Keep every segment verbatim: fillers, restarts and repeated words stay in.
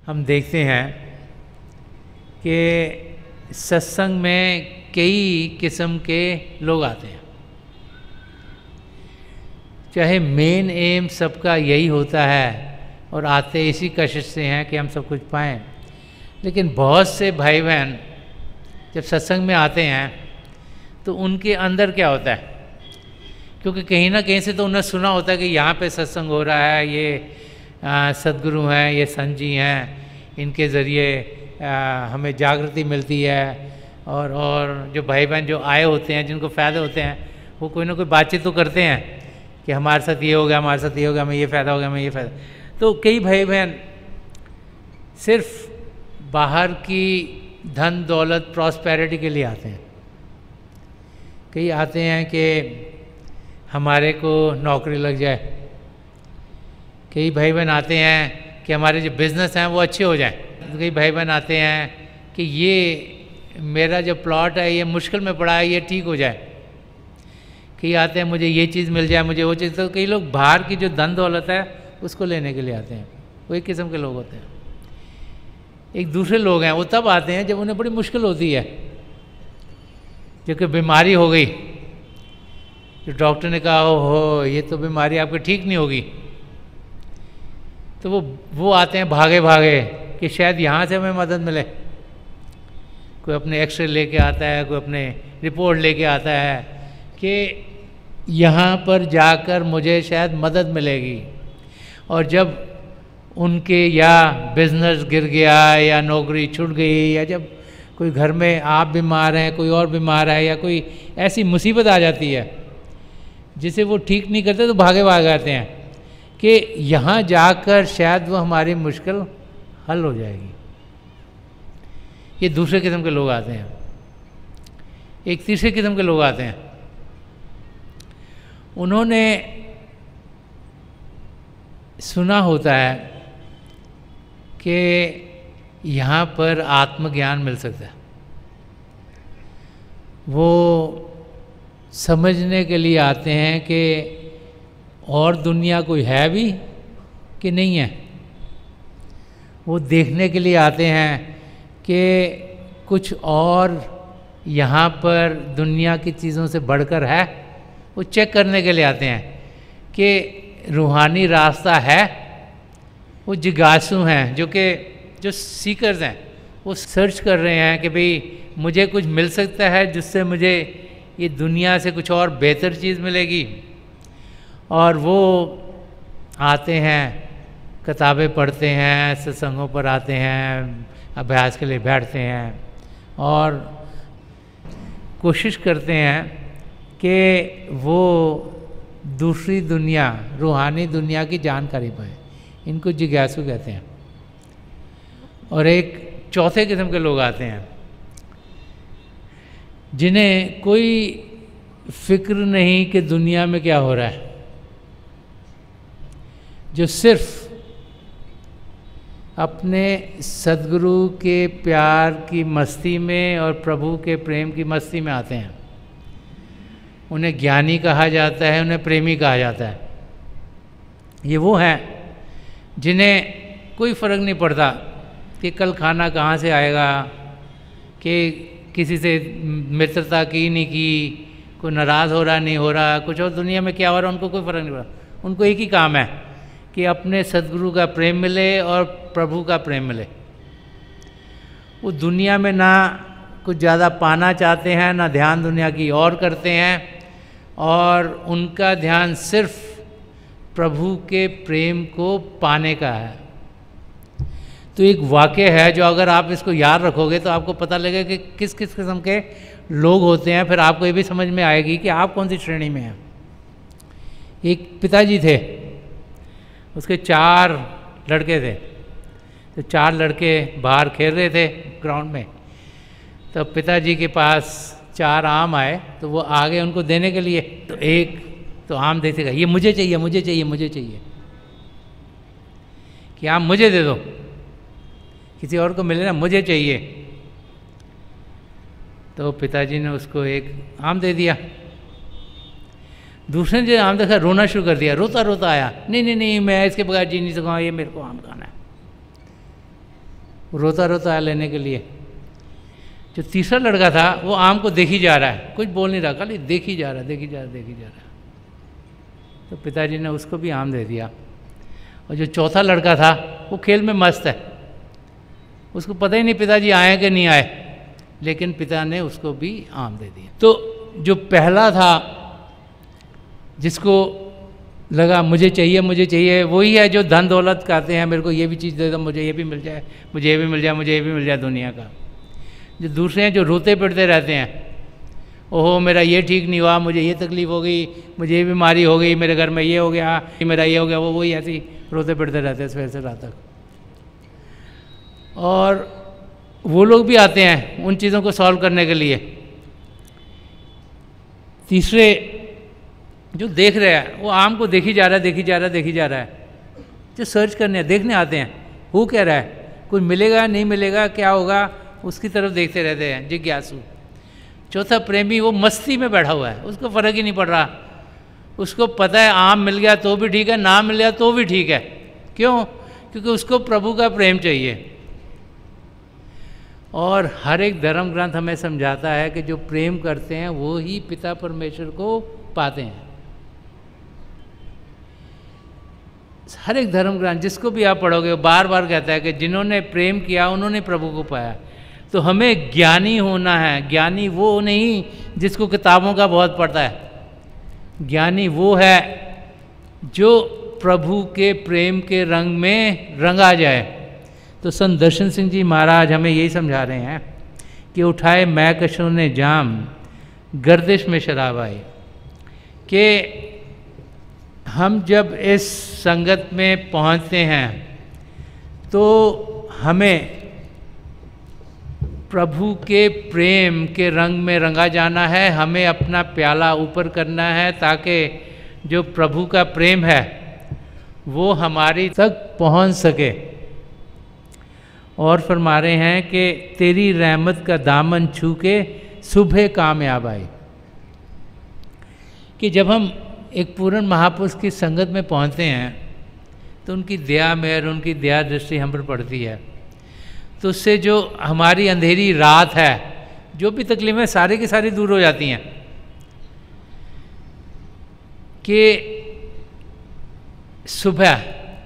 हम देखते हैं कि सत्संग में कई किस्म के लोग आते हैं। चाहे मेन एम सबका यही होता है और आते इसी कशिश से हैं कि हम सब कुछ पाएं, लेकिन बहुत से भाई बहन जब सत्संग में आते हैं तो उनके अंदर क्या होता है, क्योंकि कहीं ना कहीं से तो उन्हें सुना होता है कि यहाँ पे सत्संग हो रहा है, ये सद्गुरु हैं, ये संत जी हैं, इनके ज़रिए हमें जागृति मिलती है। और और जो भाई बहन जो आए होते हैं, जिनको फ़ायदे होते हैं, वो कोई ना कोई बातचीत तो करते हैं कि हमारे साथ ये हो गया, हमारे साथ ये हो गया, हमें ये फ़ायदा हो गया, हमें ये फ़ायदा। तो कई भाई बहन सिर्फ बाहर की धन दौलत प्रॉस्पेरिटी के लिए आते हैं। कई आते हैं कि हमारे को नौकरी लग जाए, कई भाई बहन आते हैं कि हमारे जो बिज़नेस हैं वो अच्छे हो जाएं, कई भाई बहन आते हैं कि ये मेरा जो प्लॉट है ये मुश्किल में पड़ा है, ये ठीक हो जाए। कई आते हैं मुझे ये चीज़ मिल जाए, मुझे वो चीज़। तो कई लोग बाहर की जो धन दौलत है उसको लेने के लिए आते हैं। वो एक किस्म के लोग होते हैं। एक दूसरे लोग हैं, वो तब आते हैं जब उन्हें बड़ी मुश्किल होती है, क्योंकि बीमारी हो गई, जो डॉक्टर ने कहा हो हो ये तो बीमारी आपकी ठीक नहीं होगी, तो वो वो आते हैं भागे भागे कि शायद यहाँ से हमें मदद मिले। कोई अपने एक्सरे लेके आता है, कोई अपने रिपोर्ट लेके आता है कि यहाँ पर जाकर मुझे शायद मदद मिलेगी। और जब उनके या बिजनेस गिर गया या नौकरी छूट गई, या जब कोई घर में आप बीमार हैं, कोई और बीमार है, या कोई ऐसी मुसीबत आ जाती है जिसे वो ठीक नहीं करते, तो भागे भागे आते हैं कि यहाँ जाकर शायद वो हमारी मुश्किल हल हो जाएगी। ये दूसरे किस्म के लोग आते हैं। एक तीसरे किस्म के लोग आते हैं, उन्होंने सुना होता है कि यहाँ पर आत्मज्ञान मिल सकता है। वो समझने के लिए आते हैं कि और दुनिया कोई है भी कि नहीं है। वो देखने के लिए आते हैं कि कुछ और यहाँ पर दुनिया की चीज़ों से बढ़कर है। वो चेक करने के लिए आते हैं कि रूहानी रास्ता है। वो जिज्ञासु हैं, जो कि जो सीकर्स हैं, वो सर्च कर रहे हैं कि भाई मुझे कुछ मिल सकता है जिससे मुझे ये दुनिया से कुछ और बेहतर चीज़ मिलेगी। और वो आते हैं, किताबें पढ़ते हैं, सत्संगों पर आते हैं, अभ्यास के लिए बैठते हैं और कोशिश करते हैं कि वो दूसरी दुनिया, रूहानी दुनिया की जानकारी पाएँ। इनको जिज्ञासु कहते हैं। और एक चौथे किस्म के लोग आते हैं जिन्हें कोई फिक्र नहीं कि दुनिया में क्या हो रहा है, जो सिर्फ अपने सद्गुरु के प्यार की मस्ती में और प्रभु के प्रेम की मस्ती में आते हैं। उन्हें ज्ञानी कहा जाता है, उन्हें प्रेमी कहा जाता है। ये वो हैं जिन्हें कोई फ़र्क नहीं पड़ता कि कल खाना कहाँ से आएगा, कि किसी से मित्रता की नहीं की, कोई नाराज़ हो रहा नहीं हो रहा, कुछ और दुनिया में क्या हो रहा है, उनको कोई फ़र्क नहीं पड़ता। उनको एक ही काम है कि अपने सद्गुरु का प्रेम मिले और प्रभु का प्रेम मिले। वो दुनिया में ना कुछ ज़्यादा पाना चाहते हैं, ना ध्यान दुनिया की और करते हैं, और उनका ध्यान सिर्फ प्रभु के प्रेम को पाने का है। तो एक वाक्य है जो अगर आप इसको याद रखोगे तो आपको पता लगेगा कि किस किस किस्म के लोग होते हैं। फिर आपको ये भी समझ में आएगी कि आप कौन सी श्रेणी में हैं। एक पिताजी थे, उसके चार लड़के थे। तो चार लड़के बाहर खेल रहे थे ग्राउंड में। तो पिताजी के पास चार आम आए, तो वो आ गए उनको देने के लिए। तो एक तो आम देते गए, ये मुझे चाहिए, मुझे चाहिए, मुझे चाहिए, कि आम मुझे दे दो, किसी और को मिले ना, मुझे चाहिए। तो पिताजी ने उसको एक आम दे दिया। दूसरे ने जो आम देखा रोना शुरू कर दिया, रोता रोता आया, नहीं नहीं नहीं मैं इसके बगैर जी नहीं सकूँगा, ये मेरे को आम खाना है। रोता रोता आया लेने के लिए। जो तीसरा लड़का था वो आम को देख ही जा रहा है, कुछ बोल नहीं रहा, खाली देख ही जा रहा है, देख ही जा रहा है, देख ही जा रहा है। तो पिताजी ने उसको भी आम दे दिया। और जो चौथा लड़का था वो खेल में मस्त है, उसको पता ही नहीं पिताजी आए कि नहीं आए, लेकिन पिता ने उसको भी आम दे दिया। तो जो पहला था जिसको लगा मुझे चाहिए मुझे चाहिए, वही है जो धन दौलत कहते हैं, मेरे को ये भी चीज़ दे दो, मुझे ये भी मिल जाए, मुझे ये भी मिल जाए, मुझे ये भी मिल जाए दुनिया का। जो दूसरे हैं जो रोते पिटते रहते हैं, ओहो मेरा ये ठीक नहीं हुआ, मुझे ये तकलीफ़ हो गई, मुझे ये बीमारी हो गई, मेरे घर में ये हो गया, मेरा ये हो गया, वो वही ऐसे ही रोते पिटते रहते हैं सवेर से रात तक। और वो लोग भी आते हैं उन चीज़ों को सॉल्व करने के लिए। तीसरे जो देख रहे हैं वो आम को देखी जा रहा है, देखी जा रहा है, देखी जा रहा है। जो सर्च करने देखने आते हैं, वो कह रहा है कुछ मिलेगा नहीं मिलेगा, क्या होगा, उसकी तरफ देखते रहते हैं जिज्ञासु। चौथा प्रेमी वो मस्ती में बैठा हुआ है, उसको फ़र्क ही नहीं पड़ रहा, उसको पता है आम मिल गया तो भी ठीक है, ना मिल गया तो भी ठीक है। क्यों? क्योंकि उसको प्रभु का प्रेम चाहिए। और हर एक धर्म ग्रंथ हमें समझाता है कि जो प्रेम करते हैं वो ही पिता परमेश्वर को पाते हैं। हर एक धर्म ग्रंथ जिसको भी आप पढ़ोगे बार बार कहता है कि जिन्होंने प्रेम किया उन्होंने प्रभु को पाया। तो हमें ज्ञानी होना है। ज्ञानी वो नहीं जिसको किताबों का बहुत पढ़ता है, ज्ञानी वो है जो प्रभु के प्रेम के रंग में रंगा जाए। तो संत दर्शन सिंह जी महाराज हमें यही समझा रहे हैं कि उठाए मैकशों ने जाम, गर्दिश में शराब आई। कि हम जब इस संगत में पहुंचते हैं तो हमें प्रभु के प्रेम के रंग में रंगा जाना है, हमें अपना प्याला ऊपर करना है ताकि जो प्रभु का प्रेम है वो हमारी तक पहुंच सके। और फरमा रहे हैं कि तेरी रहमत का दामन छू के सुबह कामयाब आई। कि जब हम एक पूर्ण महापुरुष की संगत में पहुंचते हैं तो उनकी दया मेहर, उनकी दया दृष्टि हम पर पड़ती है। तो उससे जो हमारी अंधेरी रात है, जो भी तकलीफें सारी की सारी दूर हो जाती हैं। कि सुबह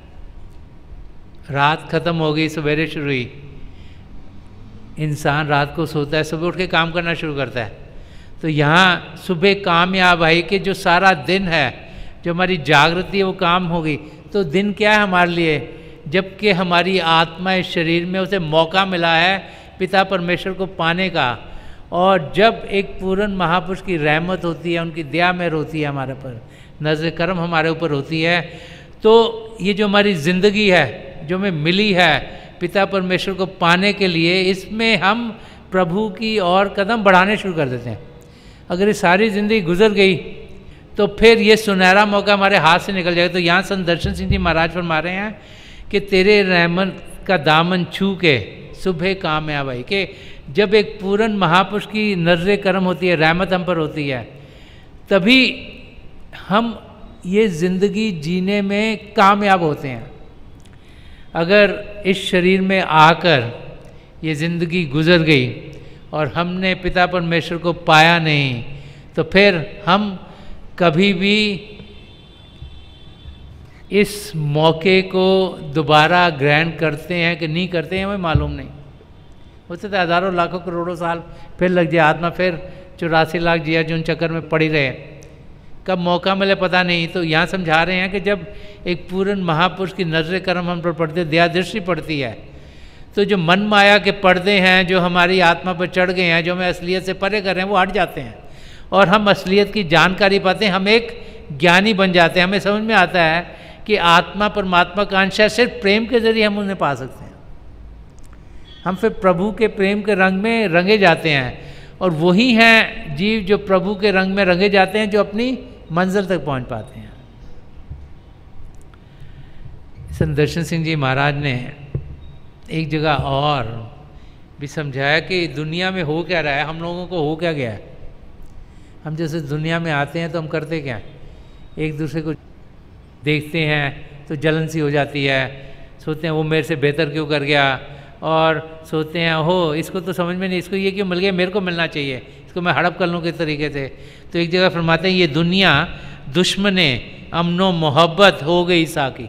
रात खत्म हो गई, सवेरे शुरू हुई, इंसान रात को सोता है, सुबह उठ के काम करना शुरू करता है। तो यहाँ सुबह कामयाब आई कि जो सारा दिन है, जो हमारी जागृति है वो काम हो गई। तो दिन क्या है हमारे लिए? जबकि हमारी आत्मा इस शरीर में उसे मौका मिला है पिता परमेश्वर को पाने का। और जब एक पूर्ण महापुरुष की रहमत होती है, उनकी दया मेहर होती है हमारे पर, नज़र करम हमारे ऊपर होती है, तो ये जो हमारी ज़िंदगी है जो हमें मिली है पिता परमेश्वर को पाने के लिए, इसमें हम प्रभु की और कदम बढ़ाने शुरू कर देते हैं। अगर ये सारी ज़िंदगी गुजर गई तो फिर ये सुनहरा मौका हमारे हाथ से निकल जाएगा। तो यहाँ संत दर्शन सिंह जी महाराज फरमा रहे हैं कि तेरे रहमत का दामन छू के सुबह कामयाब आई। कि जब एक पूर्ण महापुरुष की नजर करम होती है, रहमत हम पर होती है, तभी हम ये ज़िंदगी जीने में कामयाब होते हैं। अगर इस शरीर में आकर ये ज़िंदगी गुजर गई और हमने पिता परमेश्वर को पाया नहीं, तो फिर हम कभी भी इस मौके को दोबारा ग्रहण करते हैं कि नहीं करते हैं हमें मालूम नहीं। होते तो हज़ारों लाखों करोड़ों साल फिर लग जाए, आत्मा फिर चौरासी लाख जिया जो उन चक्कर में पड़ी रहे, कब मौका मिले पता नहीं। तो यहाँ समझा रहे हैं कि जब एक पूर्ण महापुरुष की नजर करम हम पर पड़ती है, दया दृष्टि पड़ती है, तो जो मन माया के पर्दे हैं जो हमारी आत्मा पर चढ़ गए हैं, जो हमें असलियत से परे कर रहे हैं, वो हट जाते हैं और हम असलियत की जानकारी पाते हैं। हम एक ज्ञानी बन जाते हैं। हमें समझ में आता है कि आत्मा परमात्मा का अंश है, सिर्फ प्रेम के जरिए हम उन्हें पा सकते हैं। हम फिर प्रभु के प्रेम के रंग में रंगे जाते हैं और वही हैं जीव जो प्रभु के रंग में रंगे जाते हैं, जो अपनी मंजिल तक पहुंच पाते हैं। संत दर्शन सिंह जी महाराज ने एक जगह और भी समझाया कि दुनिया में हो क्या रहा है, हम लोगों को हो क्या गया है। हम जैसे दुनिया में आते हैं तो हम करते क्या हैं, एक दूसरे को देखते हैं तो जलन सी हो जाती है, सोचते हैं वो मेरे से बेहतर क्यों कर गया, और सोचते हैं हो इसको तो समझ में नहीं, इसको ये क्यों मिल गया, मेरे को मिलना चाहिए, इसको मैं हड़प कर लूँ किस तरीके से। तो एक जगह फरमाते हैं ये दुनिया दुश्मने अमनो मोहब्बत हो गई साकी,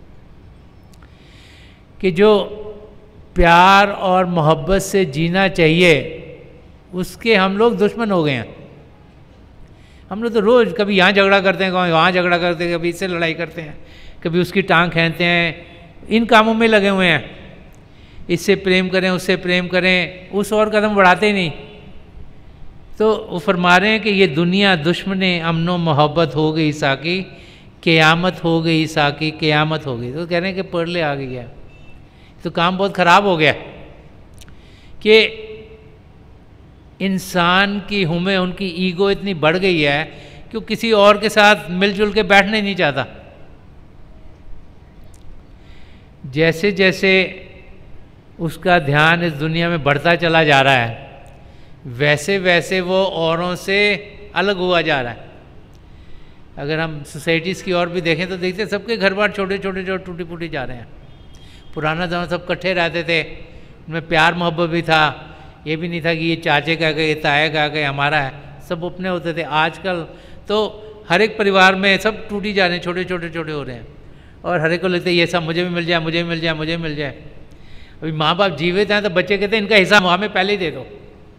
कि जो प्यार और मोहब्बत से जीना चाहिए उसके हम लोग दुश्मन हो गए हैं। हम लोग तो रोज़ कभी यहाँ झगड़ा करते हैं, कभी वहाँ झगड़ा करते हैं, कभी इससे लड़ाई करते हैं, कभी उसकी टांग खींचते हैं, इन कामों में लगे हुए हैं। इससे प्रेम करें, उससे प्रेम करें, उस और कदम बढ़ाते ही नहीं। तो वो फरमा रहे हैं कि ये दुनिया दुश्मने अमनो मोहब्बत हो गई साकी, क़यामत हो गई साकी, क़यामत हो गई। तो कह रहे हैं कि परले आ गई है, तो काम बहुत ख़राब हो गया कि इंसान की हुमें, उनकी ईगो इतनी बढ़ गई है कि वो किसी और के साथ मिलजुल के बैठना ही नहीं चाहता। जैसे जैसे उसका ध्यान इस दुनिया में बढ़ता चला जा रहा है वैसे वैसे वो औरों से अलग हुआ जा रहा है। अगर हम सोसाइटीज़ की ओर भी देखें तो देखते हैं सबके घर बार छोटे छोटे जो टूटी फूटी जा रहे हैं। पुराना ज़माना सब इकट्ठे रहते थे, उनमें प्यार मोहब्बत भी था, ये भी नहीं था कि ये चाचे का गए, ये ताए का गए, हमारा है, सब अपने होते थे। आजकल तो हर एक परिवार में सब टूटी जा रहे हैं, छोटे छोटे छोटे हो रहे हैं, और हर एक को लगता है ये सब मुझे भी मिल जाए, मुझे भी मिल जाए, मुझे भी मिल जाए। अभी माँ बाप जीवित हैं तो बच्चे कहते हैं इनका हिस्सा हमें पहले ही दे दो।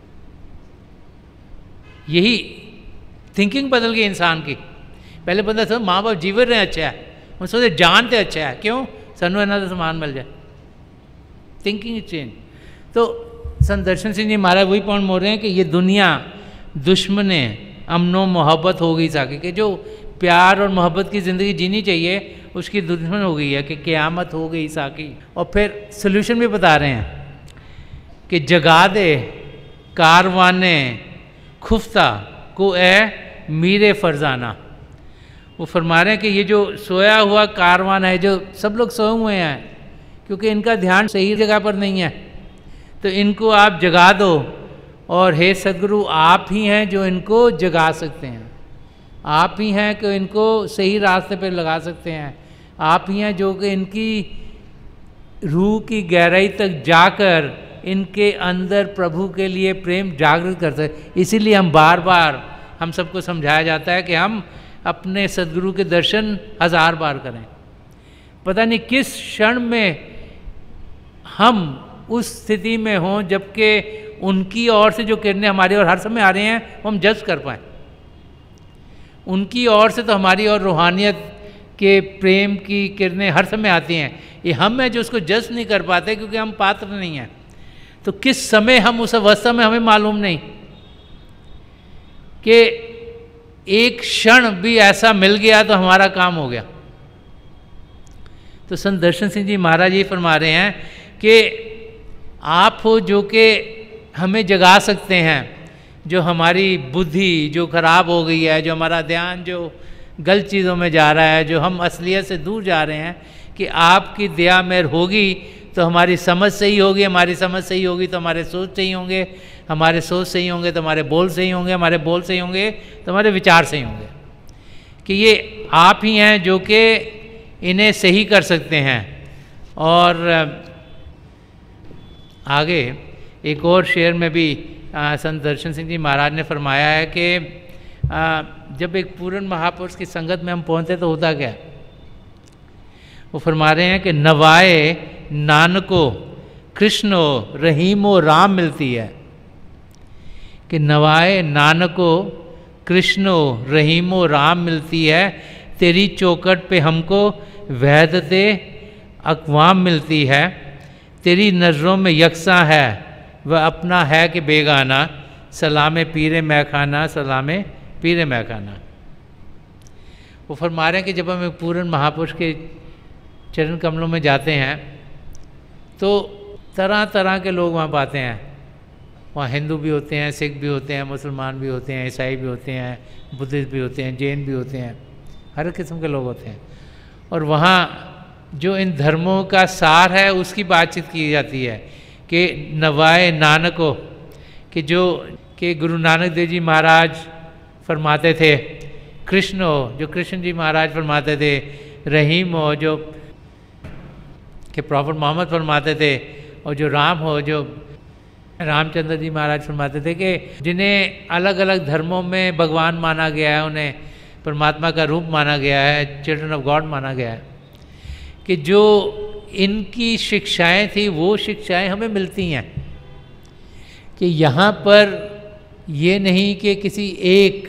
यही थिंकिंग बदल गई इंसान की। पहले बंदा सोच माँ बाप जीवित रहे अच्छा है, वो सोचते जानते अच्छा है, क्यों सनु ना तो सामान मिल जाए। Thinking change. तो संत दर्शन सिंह जी महाराज वही पॉइंट बोल रहे हैं कि ये दुनिया दुश्मने अमनो मोहब्बत हो गई साकी, कि जो प्यार और मोहब्बत की ज़िंदगी जीनी चाहिए उसकी दुश्मन हो गई है, कि क़यामत हो गई साकी। और फिर सल्यूशन भी बता रहे हैं कि जगा दे कारवाने खुफ्ता को ए मीरे फरजाना। वो फरमा रहे हैं कि ये जो सोया हुआ कारवान है, जो सब लोग सोए हुए हैं क्योंकि इनका ध्यान सही जगह पर नहीं है, तो इनको आप जगा दो। और हे सदगुरु आप ही हैं जो इनको जगा सकते हैं, आप ही हैं कि इनको सही रास्ते पर लगा सकते हैं, आप ही हैं जो कि इनकी रूह की गहराई तक जाकर इनके अंदर प्रभु के लिए प्रेम जागृत कर सकते। इसीलिए हम बार बार हम सबको समझाया जाता है कि हम अपने सदगुरु के दर्शन हजार बार करें। पता नहीं किस क्षण में हम उस स्थिति में हों जबकि उनकी ओर से जो किरणें हमारी ओर हर समय आ रही हैं वो हम जज कर पाएँ। उनकी ओर से तो हमारी और रूहानियत के प्रेम की किरणें हर समय आती हैं, ये हम हैं जो उसको जज नहीं कर पाते क्योंकि हम पात्र नहीं हैं। तो किस समय हम उस अवस्था में हमें मालूम नहीं कि एक क्षण भी ऐसा मिल गया तो हमारा काम हो गया। तो संत दर्शन सिंह जी महाराज ये फरमा रहे हैं कि आप हो जो कि हमें जगा सकते हैं, जो हमारी बुद्धि जो खराब हो गई है, जो हमारा ध्यान जो गलत चीज़ों में जा रहा है, जो हम असलियत से दूर जा रहे हैं, कि आपकी दया मेहर होगी तो हमारी समझ सही होगी, हमारी समझ सही होगी तो हमारे सोच सही होंगे, हमारे सोच सही होंगे तो हमारे बोल सही होंगे, हमारे बोल सही होंगे तो हमारे विचार सही होंगे। कि ये आप ही हैं जो कि इन्हें सही कर सकते हैं। और आगे एक और शेर में भी संत दर्शन सिंह जी महाराज ने फरमाया है कि आ, जब एक पूर्ण महापुरुष की संगत में हम पहुँचते तो होता क्या, वो फरमा रहे हैं कि नवाए नानको कृष्णो रहीमो राम मिलती है। कि नवाए नानको कृष्णो रहीमो राम मिलती है, तेरी चौखट पे हमको वहदते अक़वाम मिलती है, तेरी नज़रों में यकसा है वह अपना है कि बेगाना, सलामे पीरे मैखाना, सलामे पीरे मैखाना। वो फरमा रहे हैं कि जब हम एक पूर्ण महापुरुष के चरण कमलों में जाते हैं तो तरह तरह के लोग वहाँ पाते हैं। वहाँ हिंदू भी होते हैं, सिख भी होते हैं, मुसलमान भी होते हैं, ईसाई भी होते हैं, बुद्धिस्ट भी होते हैं, जैन भी होते हैं, हर किस्म के लोग होते हैं। और वहाँ जो इन धर्मों का सार है उसकी बातचीत की जाती है कि नवाए नानको, कि जो कि गुरु नानक देव जी महाराज फरमाते थे, कृष्ण हो जो कृष्ण जी महाराज फरमाते थे, रहीम हो जो कि प्रॉफेट मोहम्मद फरमाते थे, और जो राम हो, जो रामचंद्र जी महाराज फरमाते थे कि जिन्हें अलग अलग धर्मों में भगवान माना गया है, उन्हें परमात्मा का रूप माना गया है, चिल्ड्रन ऑफ गॉड माना गया है, कि जो इनकी शिक्षाएं थी वो शिक्षाएं हमें मिलती हैं कि यहाँ पर ये नहीं कि किसी एक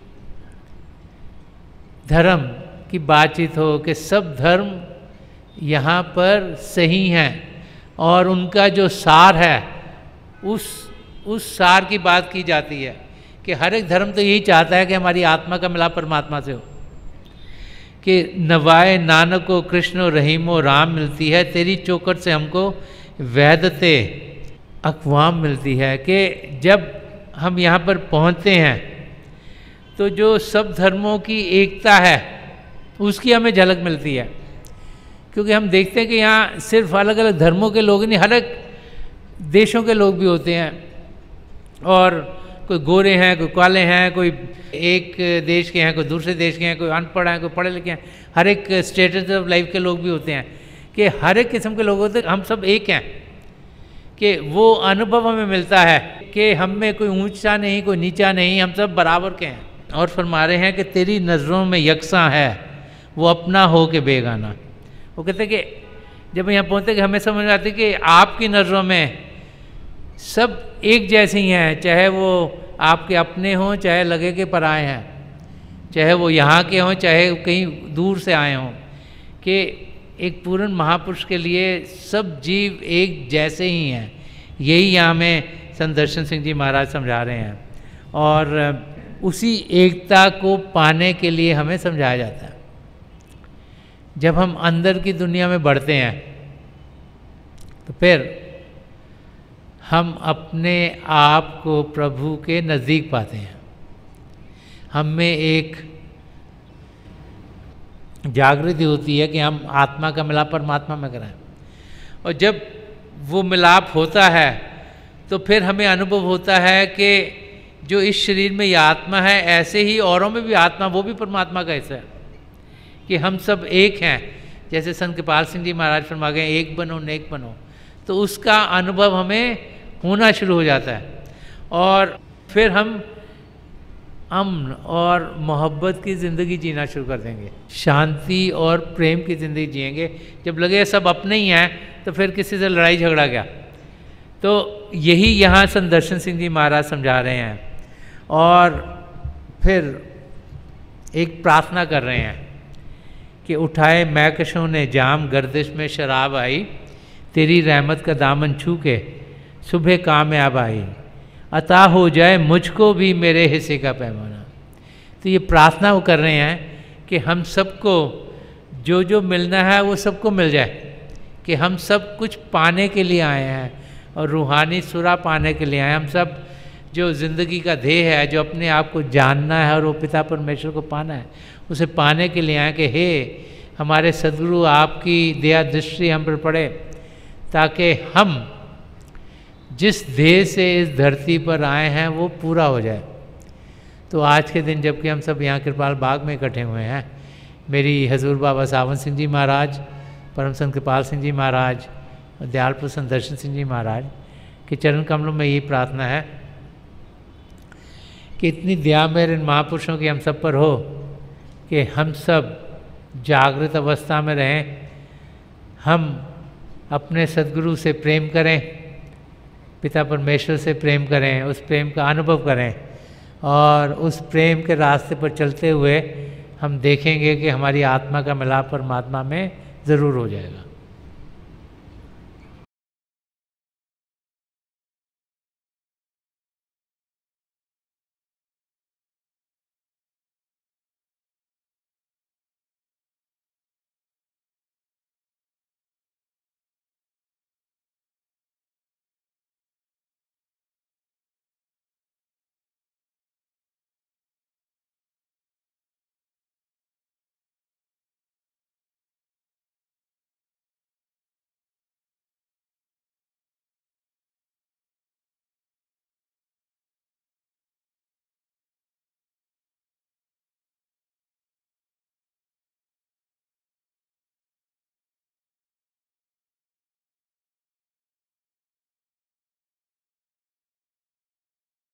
धर्म की बातचीत हो, कि सब धर्म यहाँ पर सही हैं और उनका जो सार है उस उस सार की बात की जाती है कि हर एक धर्म तो यही चाहता है कि हमारी आत्मा का मिलाप परमात्मा से हो, कि नवाए नानको कृष्ण रहीमो राम मिलती है, तेरी चौखट से हमको वैधते अक़वाम मिलती है। कि जब हम यहाँ पर पहुँचते हैं तो जो सब धर्मों की एकता है उसकी हमें झलक मिलती है, क्योंकि हम देखते हैं कि यहाँ सिर्फ अलग अलग धर्मों के लोग नहीं, हर एक देशों के लोग भी होते हैं, और कोई गोरे हैं, कोई काले हैं, कोई एक देश के हैं, कोई दूसरे देश के हैं, कोई अनपढ़ हैं, कोई पढ़े लिखे हैं, हर एक स्टेटस ऑफ लाइफ के लोग भी होते हैं, कि हर एक किस्म के लोग होते हैं। हम सब एक हैं, कि वो अनुभव हमें मिलता है कि हम में कोई ऊंचा नहीं, कोई नीचा नहीं, हम सब बराबर के हैं। और फरमा रहे हैं कि तेरी नज़रों में यकसा है वो अपना हो के बेगाना। वो कहते हैं कि जब यहाँ पहुँचते कि हमें समझ आती कि आपकी नज़रों में सब एक जैसे ही हैं, चाहे वो आपके अपने हों, चाहे लगे के पराए हैं, चाहे वो यहाँ के हों, चाहे कहीं दूर से आए हों, कि एक पूर्ण महापुरुष के लिए सब जीव एक जैसे ही हैं। यही यहाँ हमें संत दर्शन सिंह जी महाराज समझा रहे हैं, और उसी एकता को पाने के लिए हमें समझाया जाता है। जब हम अंदर की दुनिया में बढ़ते हैं तो फिर हम अपने आप को प्रभु के नज़दीक पाते हैं। हम में एक जागृति होती है कि हम आत्मा का मिलाप परमात्मा में कराएं, और जब वो मिलाप होता है तो फिर हमें अनुभव होता है कि जो इस शरीर में ये आत्मा है, ऐसे ही औरों में भी आत्मा, वो भी परमात्मा का हिस्सा है, कि हम सब एक हैं। जैसे संत कृपाल सिंह जी महाराज फरमा गए, एक बनो नेक बनो, तो उसका अनुभव हमें होना शुरू हो जाता है, और फिर हम अमन और मोहब्बत की ज़िंदगी जीना शुरू कर देंगे, शांति और प्रेम की ज़िंदगी जिएंगे। जब लगे सब अपने ही हैं तो फिर किसी से लड़ाई झगड़ा क्या। तो यही यहाँ संत दर्शन सिंह जी महाराज समझा रहे हैं, और फिर एक प्रार्थना कर रहे हैं कि उठाए मैकशों ने जाम, गर्दिश में शराब आई, तेरी रहमत का दामन छू के सुबह कामयाब आई, अता हो जाए मुझको भी मेरे हिस्से का पैमाना। तो ये प्रार्थना वो कर रहे हैं कि हम सबको जो जो मिलना है वो सबको मिल जाए, कि हम सब कुछ पाने के लिए आए हैं और रूहानी सुरा पाने के लिए आए हैं। हम सब जो ज़िंदगी का ध्येय है, जो अपने आप को जानना है और वो पिता परमेश्वर को पाना है, उसे पाने के लिए आए कि हे हमारे सद्गुरु, आपकी दया दृष्टि हम पर पड़े, ताकि हम जिस ध्येय से इस धरती पर आए हैं वो पूरा हो जाए। तो आज के दिन जबकि हम सब यहाँ कृपाल बाग में इकट्ठे हुए हैं, मेरी हजूर बाबा सावन सिंह जी महाराज, परम संत कृपाल सिंह जी महाराज और दयालपुर संत दर्शन सिंह जी महाराज के चरण कमलों में यही प्रार्थना है कि इतनी दया मेरे इन महापुरुषों की हम सब पर हो कि हम सब जागृत अवस्था में रहें, हम अपने सद्गुरु से प्रेम करें, पिता परमेश्वर से प्रेम करें, उस प्रेम का अनुभव करें, और उस प्रेम के रास्ते पर चलते हुए हम देखेंगे कि हमारी आत्मा का मिलाप परमात्मा में ज़रूर हो जाएगा।